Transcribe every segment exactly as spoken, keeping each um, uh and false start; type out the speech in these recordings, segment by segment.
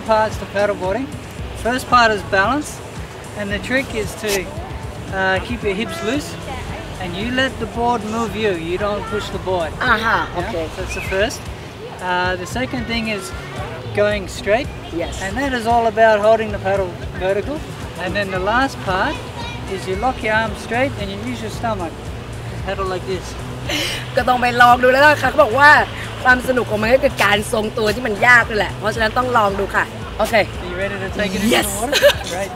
parts to paddleboarding. First part is balance, and the trick is to uh, keep your hips loose, and you let the board move you. You don't push the board. Ah, uh-huh. Okay. Yeah? That's the first. Uh, the second thing is going straight. Yes. And that is all about holding the paddle vertical. And then the last part is you lock your arms straight and you use your stomach. Paddle like this. ก็ต้องไปลองดูแล้วล่ะค่ะเขาบอกว่าความสนุกของมันก็คือการทรงตัวที่มันยากนี่แหละเพราะฉะนั้นต้องลองดูค่ะโอเค Are you ready to take it into Yes. the water? Right.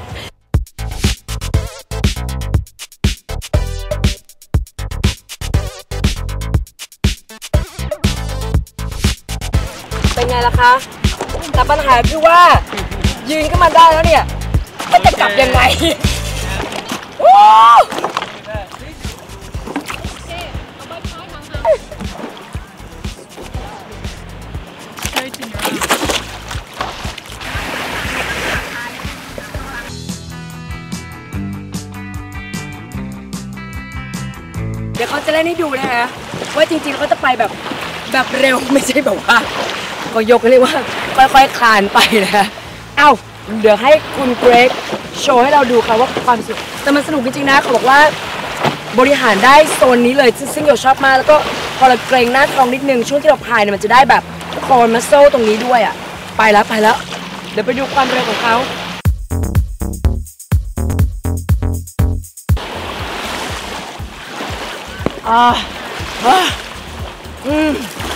เป็นไงล่ะคะแต่ปัญหาคือว่ายืนขึ้นมาได้แล้วเนี่ยมันจะกลับยังไงเดี๋ยวเขาจะเล่นให้ดูนะคะว่าจริงๆเขาจะไปแบบแบบเร็วไม่ใช่แบบว่าก็ยกเรียกว่าค่อยๆคลานไปนะเอ้าเดี๋ยวให้คุณเกรกโชว์ให้เราดูค่ะว่าความสนุกแต่มันสนุกจริงๆนะเขาบอกว่าบริหารได้โซนนี้เลยซึ่งเราชอบมากแล้วก็พอเราเกรงหน้าท้องนิดนึงช่วงที่เราพายเนี่ยมันจะได้แบบคอร์มัสเซิลตรงนี้ด้วยอ่ะไปแล้วไปแล้วเดี๋ยวไปดูความเร็วของเขาอ่าอ่าอืม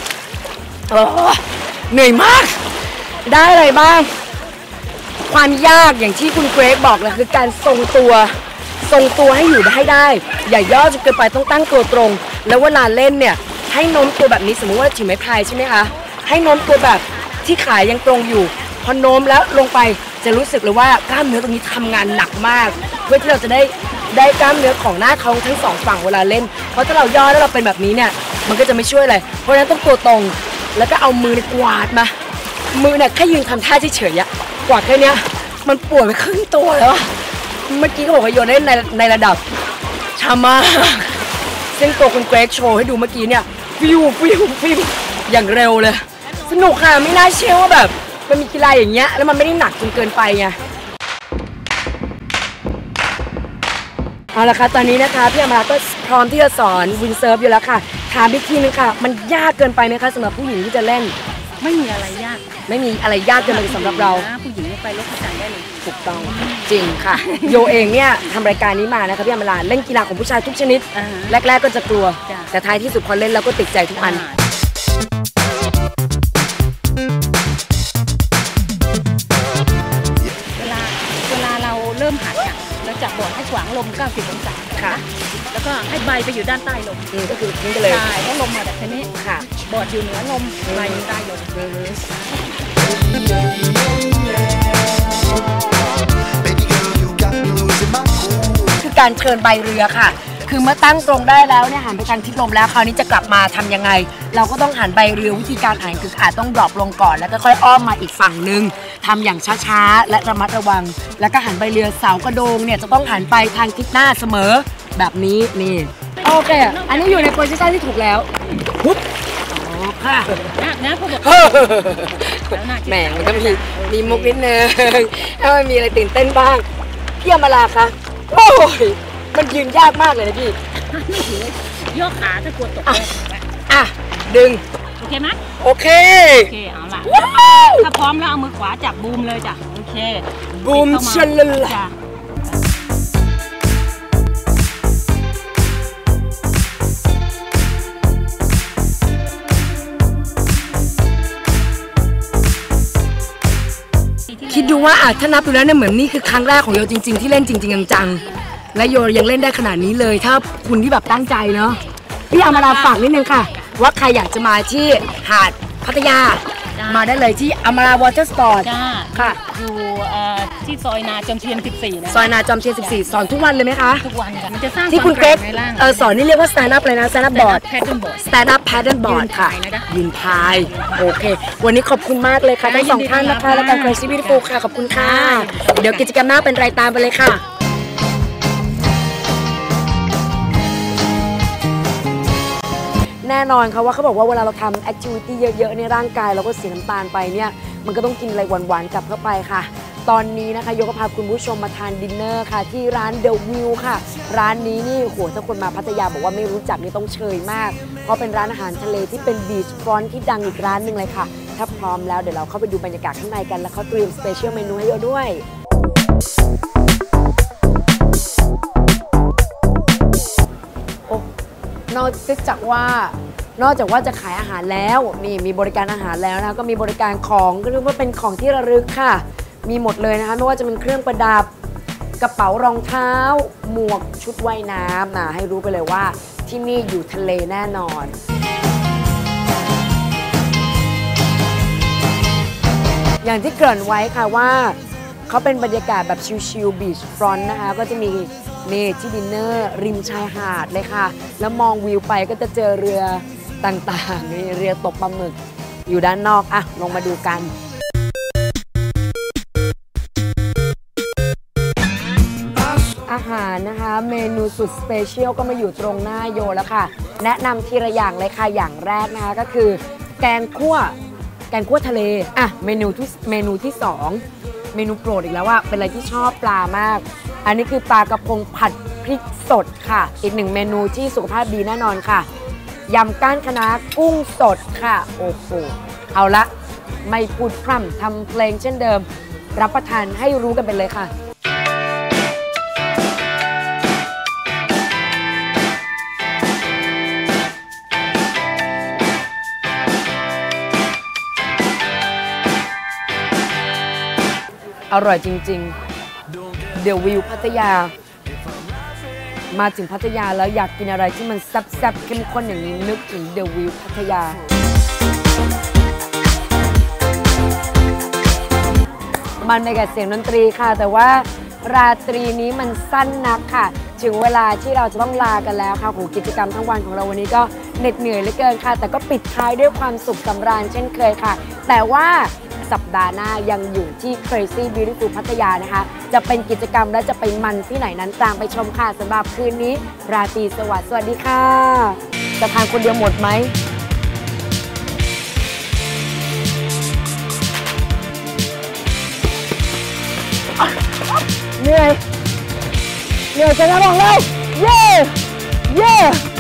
เหนื่อยมากได้อะไรบ้างความยากอย่างที่คุณเกรกบอกเลยคือการทรงตัวทรงตัวให้อยู่ให้ได้อย่าย่อจนเกินไปต้องตั้งตัวตรงแล้วเวลาเล่นเนี่ยให้โน้มตัวแบบนี้สมมติว่าถือไม้พายใช่ไหมคะให้โน้มตัวแบบที่ขายังตรงอยู่พอโน้มแล้วลงไปจะรู้สึกเลยว่ากล้ามเนื้อตรงนี้ทำงานหนักมากเพื่อที่เราจะได้ได้กล้ามเนื้อของหน้าท้องทั้งสองฝั่งเวลาเล่นเพราะถ้าเราย่อแล้วเราเป็นแบบนี้เนี่ยมันก็จะไม่ช่วยอะไรเพราะฉะนั้นต้องตัวตรงแล้วก็เอามือกวาดมามือเนี่ยแค่ยืนทำท่าเฉยๆอะกวาดแค่นี้มันปวดไปครึ่งตัวแล้วเมื่อกี้เขาบอกว่าโยนได้ในในระดับชามากซึ่งตัวคุณเกรกโชว์ให้ดูเมื่อกี้เนี่ยฟิวฟิวฟิวอย่างเร็วเลยสนุกค่ะไม่น่าเชื่อว่าแบบมันมีกีฬาอย่างเงี้ยแล้วมันไม่ได้หนักจนเกินไปไงเอาละค่ะตอนนี้นะคะพี่อมราก็พร้อมที่จะสอนวินเซิร์ฟอยู่แล้วค่ะถามอีกทีนึงค่ะมันยากเกินไปไหมคะสำหรับผู้หญิงที่จะเล่นไม่มีอะไรยากไม่มีอะไรยากเกินไปสำหรับเราผู้หญิงไปเล่นประจำได้เลยถูกต้องจริงค่ะโยเองเนี่ยทำรายการนี้มานะคะพี่อมราเล่นกีฬาของผู้ชายทุกชนิดแรกๆก็จะกลัวแต่ท้ายที่สุดพอเล่นแล้วก็ติดใจทุกอันเวลาเวลาเราเริ่มหัดอ่ะเราจับบอร์ดให้ขวางลมเก้าสิบองศาค่ะแล้วก็ให้ใบไปอยู่ด้านใต้ลมก็คือทิ้งไปเลยใช่ให้ลมมาแบบนี้ค่ะบอร์ดอยู่เหนือลมใบอยู่ใต้ลมคือการเทิร์นใบเรือค่ะคือเมื่อตั้งตรงได้แล้วเนี่ยหันไปทางทิศลมแล้วคราวนี้จะกลับมาทำยังไงเราก็ต้องหันใบเรือวิธีการหันคืออาจต้องดรอปลงก่อนแล้วก็ค่อยอ้อมมาอีกฝั่งหนึ่งทำอย่างช้าๆและระมัดระวังแล้วก็หันใบเรือเสากระโดงเนี่ยจะต้องหันไปทางทิศหน้าเสมอแบบนี้นี่โอเคอันนี้อยู่ในโพสิชันที่ถูกแล้วปุ๊บอ๋อค่ะนะนะพวกแหมมันก็มีมีมุกนิดนึงถ้ามันมีอะไรตื่นเต้นบ้างพี่อมราคะโอ้ยมันยืนยากมากเลยนะพี่ไม่ถือย่อขาถ้ากลัวตกอ่ะดึงโอเคไหมโอเคโอเคเอาล่ะถ้าพร้อมแล้วเอามือขวาจับบูมเลยจ้ะโอเคบูมเชลล์จ้ะคิดดูว่าอาจถ้านับดูแล้วเนี่ยเหมือนนี่คือครั้งแรกของโยจริงๆที่เล่นจริงๆจังๆและโยยังเล่นได้ขนาดนี้เลยถ้าคุณที่แบบตั้งใจเนาะพี่อมราฝากนิดนึงค่ะว่าใครอยากจะมาที่หาดพัทยามาได้เลยที่อมราวอเตอร์สปอร์ตค่ะอยู่ที่ซอยนาจอมเทียนสิบสี่นะซอยนาจอมเทียนสิบสี่สอนทุกวันเลยไหมคะทุกวันค่ะมันจะสร้างที่คุณเกรกสอนนี่เรียกว่า stand up เลยนะ stand up board stand up paddle board ค่ะยืนพายโอเควันนี้ขอบคุณมากเลยค่ะทั้งสองท่านนะคะและการ Crazy Beautiful ค่ะขอบคุณค่ะเดี๋ยวกิจกรรมหน้าเป็นไรตามไปเลยค่ะแน่น่นอนค่ะว่าเขาบอกว่าเวลาเราทำแอคทิวิตี้เยอะๆในร่างกายเราก็เสียน้ำตาลไปเนี่ยมันก็ต้องกินอะไรหวานๆกลับเข้าไปค่ะตอนนี้นะคะโยก็พาคุณผู้ชมมาทานดินเนอร์ค่ะที่ร้านเดอะวิวค่ะร้านนี้นี่โหถ้าคนมาพัทยาบอกว่าไม่รู้จักนี่ต้องเชยมากเพราะเป็นร้านอาหารทะเลที่เป็นบีชฟรอนท์ที่ดังอีกร้านหนึ่งเลยค่ะถ้าพร้อมแล้วเดี๋ยวเราเข้าไปดูบรรยากาศข้างในกันแล้วเขาเตรียมสเปเชียลเมนูให้เราด้วยโอ้นอกจากว่านอกจากว่าจะขายอาหารแล้วนี่มีบริการอาหารแล้วนะก็มีบริการของก็เรียกว่าเป็นของที่ระลึกค่ะมีหมดเลยนะคะไม่ว่าจะเป็นเครื่องประดับกระเป๋ารองเท้าหมวกชุดว่ายน้ำนะให้รู้ไปเลยว่าที่นี่อยู่ทะเลแน่นอนอย่างที่เกริ่นไว้ค่ะว่าเขาเป็นบรรยากาศแบบชิลๆบีชฟรอนต์นะคะก็จะมีนี่ที่ดินเนอร์ริมชายหาดเลยค่ะแล้วมองวิวไปก็จะเจอเรือต่างๆนี่เรือตกปลาหมึกอยู่ด้านนอกอะลงมาดูกันอาหารนะคะเมนูสุดสเปเชียลก็มาอยู่ตรงหน้าโยแล้วค่ะแนะนำทีละอย่างเลยค่ะอย่างแรกนะคะก็คือแกงคั่วแกงคั่วทะเลอ่ะเมนูที่เมนูที่สองเมนูโปรดอีกแล้วว่าเป็นอะไรที่ชอบปลามากอันนี้คือปลากระพงผัดพริกสดค่ะอีกหนึ่งเมนูที่สุขภาพดีแน่นอนค่ะยำก้านคะน้ากุ้งสดค่ะโอ้โหเอาละไม่พูดพร่ำทำเพลงเช่นเดิมรับประทานให้รู้กันไปเลยค่ะอร่อยจริงๆเดอะวิวพัทยามาถึงพัทยาแล้วอยากกินอะไรที่มันแซ่บๆเข้มข้นอย่างนี้นึกถึงเดอะวิวพัทยามันในกับเสียงดนตรีค่ะแต่ว่าราตรีนี้มันสั้นนักค่ะถึงเวลาที่เราจะต้องลากันแล้วค่ะโหกิจกรรมทั้งวันของเราวันนี้ก็เหน็ดเหนื่อยเหลือเกินค่ะแต่ก็ปิดท้ายด้วยความสุขสำราญเช่นเคยค่ะแต่ว่าสัปดาห์หน้ายังอยู่ที่ Crazy Beautiful พัทยานะคะจะเป็นกิจกรรมและจะไปมันที่ไหนนั้นตามไปชมค่ะสำหรับคืนนี้ราตรีสวัสดิ์สวัสดีค่ะจะทานคนเดียวหมดไหมเหนื่อยเหนื่อยจะนะบอกเลยเย่เย่